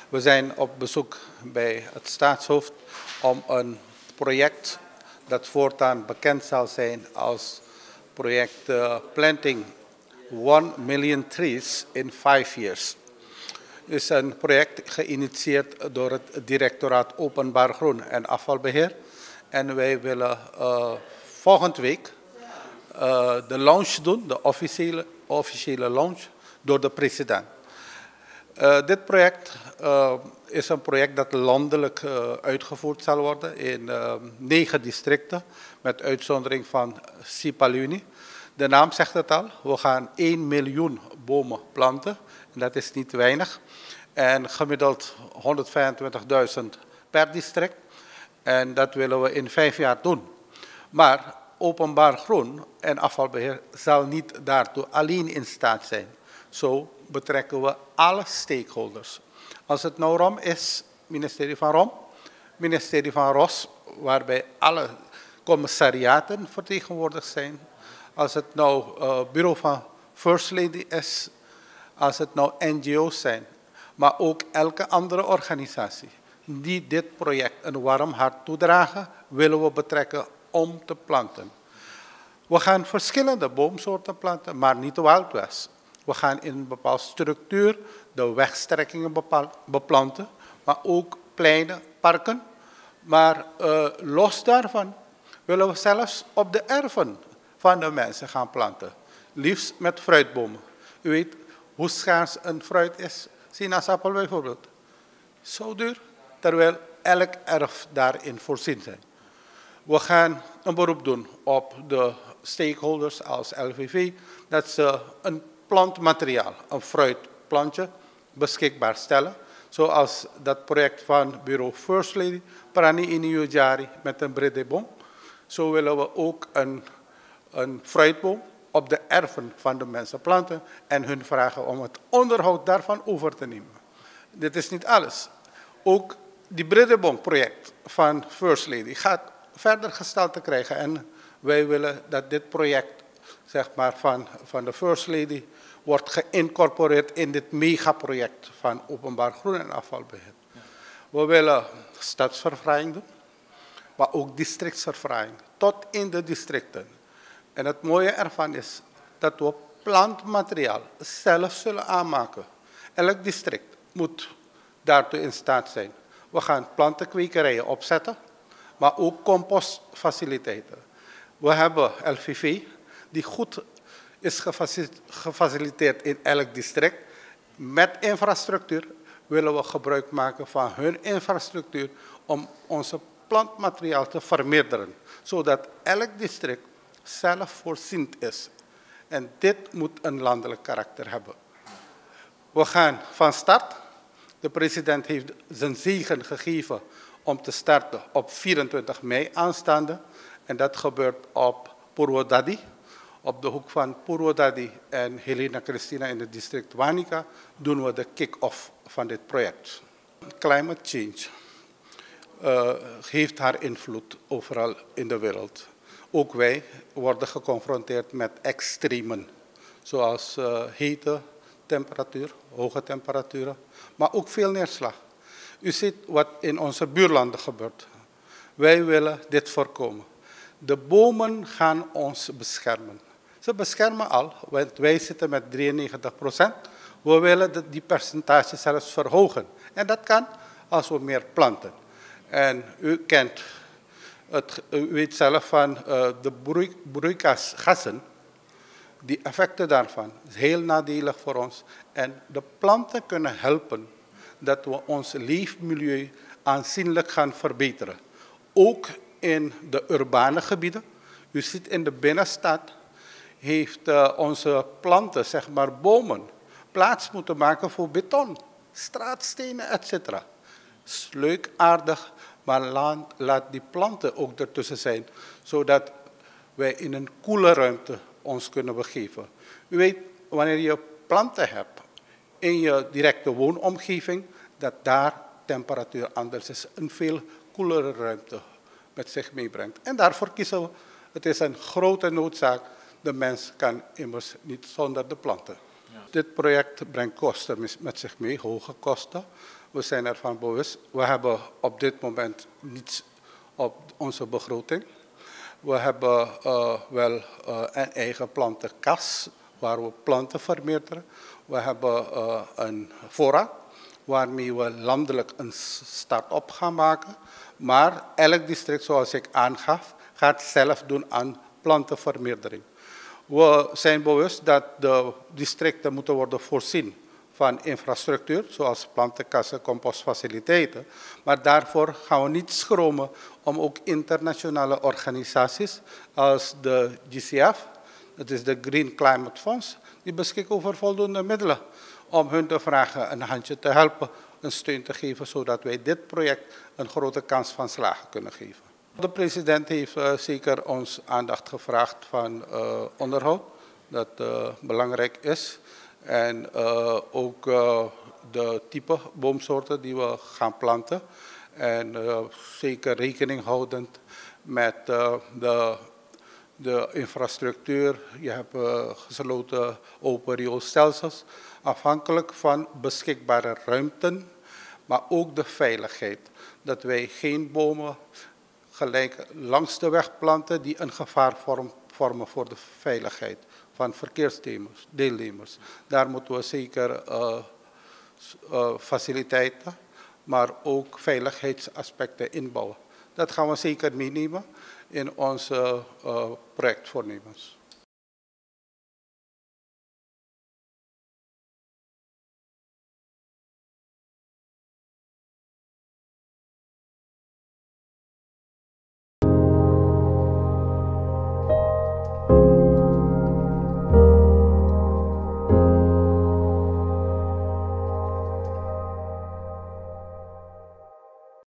We zijn op bezoek bij het staatshoofd om een project dat voortaan bekend zal zijn als project Planting 1 Million Trees in 5 Years. Het is een project geïnitieerd door het Directoraat Openbaar Groen en Afvalbeheer. En wij willen volgende week de launch doen, de officiële launch, door de president. Dit project is een project dat landelijk uitgevoerd zal worden in 9 districten, met uitzondering van Sipaliwini. De naam zegt het al, we gaan 1 miljoen bomen planten, en dat is niet weinig. En gemiddeld 125.000 per district. En dat willen we in 5 jaar doen. Maar openbaar groen en afvalbeheer zal niet daartoe alleen in staat zijn. Zo betrekken we alle stakeholders. Als het nou ROM is, ministerie van ROM, ministerie van ROS, waarbij alle commissariaten vertegenwoordigd zijn. Als het nou bureau van First Lady is, als het nou NGO's zijn, maar ook elke andere organisatie die dit project een warm hart toedragen, willen we betrekken om te planten. We gaan verschillende boomsoorten planten, maar niet de Wild West. We gaan in een bepaalde structuur de wegstrekkingen beplanten, maar ook pleinen, parken. Maar los daarvan willen we zelfs op de erven van de mensen gaan planten. Liefst met fruitbomen. U weet hoe schaars een fruit is. Sinaasappel bijvoorbeeld. Zo duur, terwijl elk erf daarin voorzien zijn. We gaan een beroep doen op de stakeholders als LVV, dat ze een plantmateriaal, een fruitplantje, beschikbaar stellen. Zoals dat project van bureau First Lady, Prani Iniyo Jari met een bredeboom. Zo willen we ook een fruitboom op de erven van de mensen planten en hun vragen om het onderhoud daarvan over te nemen. Dit is niet alles. Ook die bredeboom-project van First Lady gaat verder gestalte krijgen. En wij willen dat dit project, zeg maar, van de First Lady wordt geïncorporeerd in dit megaproject van openbaar groen en afvalbeheer. We willen stadsverfraaiing doen, maar ook districtsverfraaiing, tot in de districten. En het mooie ervan is dat we plantmateriaal zelf zullen aanmaken. Elk district moet daartoe in staat zijn. We gaan plantenkwekerijen opzetten, maar ook compostfaciliteiten. We hebben LVV, die goed is gefaciliteerd in elk district. Met infrastructuur willen we gebruik maken van hun infrastructuur om onze plantmateriaal te vermeerderen. Zodat elk district zelfvoorzienend is. En dit moet een landelijk karakter hebben. We gaan van start. De president heeft zijn zegen gegeven om te starten op 24 mei aanstaande. En dat gebeurt op Purwodadi. Op de hoek van Purwodadi en Helena Christina in het district Wanica doen we de kick-off van dit project. Climate change heeft haar invloed overal in de wereld. Ook wij worden geconfronteerd met extremen, zoals hete temperatuur, hoge temperaturen, maar ook veel neerslag. U ziet wat in onze buurlanden gebeurt. Wij willen dit voorkomen. De bomen gaan ons beschermen. Ze beschermen al, want wij zitten met 93%. We willen die percentage zelfs verhogen. En dat kan als we meer planten. En u weet zelf van de broeikasgassen. Die effecten daarvan is heel nadelig voor ons. En de planten kunnen helpen dat we ons leefmilieu aanzienlijk gaan verbeteren. Ook in de urbane gebieden. U ziet in de binnenstad heeft onze planten, zeg maar bomen, plaats moeten maken voor beton, straatstenen, etc. Is leuk, aardig, maar laat die planten ook ertussen zijn, zodat wij in een koele ruimte ons kunnen begeven. U weet, wanneer je planten hebt in je directe woonomgeving, dat daar temperatuur anders is, een veel koelere ruimte met zich meebrengt. En daarvoor kiezen we, het is een grote noodzaak, de mens kan immers niet zonder de planten. Ja. Dit project brengt kosten met zich mee, hoge kosten, We zijn ervan bewust. We hebben op dit moment niets op onze begroting. We hebben wel een eigen plantenkas waar we planten vermeerderen. We hebben een voorraad waarmee we landelijk een start-up gaan maken. Maar elk district, zoals ik aangaf, gaat zelf doen aan plantenvermeerdering. We zijn bewust dat de districten moeten worden voorzien van infrastructuur, zoals plantenkassen, compostfaciliteiten. Maar daarvoor gaan we niet schromen om ook internationale organisaties als de GCF, dat is de Green Climate Fonds, die beschikken over voldoende middelen om hun te vragen een handje te helpen, een steun te geven, zodat wij dit project een grote kans van slagen kunnen geven. De president heeft zeker ons aandacht gevraagd van onderhoud, dat belangrijk is. En ook de type boomsoorten die we gaan planten. En zeker rekening houdend met de infrastructuur. Je hebt gesloten open rioolstelsels. Afhankelijk van beschikbare ruimten, maar ook de veiligheid. Dat wij geen bomen gelijk langs de weg planten die een gevaar vormen voor de veiligheid van verkeersdeelnemers. Daar moeten we zeker faciliteiten, maar ook veiligheidsaspecten inbouwen. Dat gaan we zeker meenemen in onze projectvoornemens.